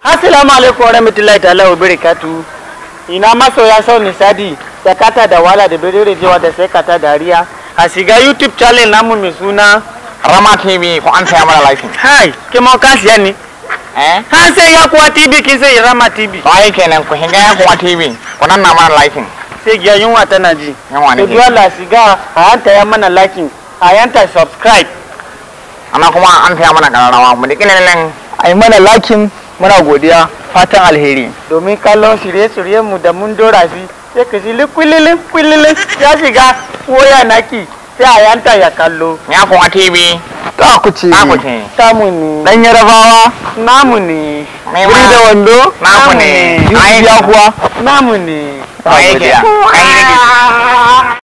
Assalamu alaikum warahmatullahi ta'ala wa barakatuh. Ina masoya sau nisadi da kata da wala da birewa da sai kata dariya a shiga YouTube channel namu mai suna Rama TV ko an saya mana laifin. Hai, ke mau ka siya ne? Ha sai ya kuwa TV kin sai Rama TV. Ai kenan ku hinga ya kuwa TV. Ko nan na mana laifin. Sai giya yunwa tana ji. Yunwa ne. To dole shiga a yanta ya mana liking, a yanta subscribe. Ana kuma an saya mana kararrawa mu dike nan Ai mana liking muna godiya fatan alheri domin kallon shirye-shiryen mu da mun dora shi sai ka ji likwililin ya shiga waya naki sai a yanta ya kallo ya kuwa TV. ta ku ce tamu ne dan Yarabawa namu ne biridawando namu ne ai ya kuwa namu ne ai